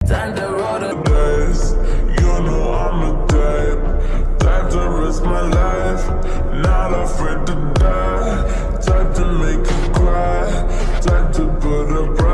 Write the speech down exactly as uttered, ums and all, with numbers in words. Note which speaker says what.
Speaker 1: Time to roll the dice. You know I'm a type, type to risk my life, not afraid to die, type to make you cry, type to put a price.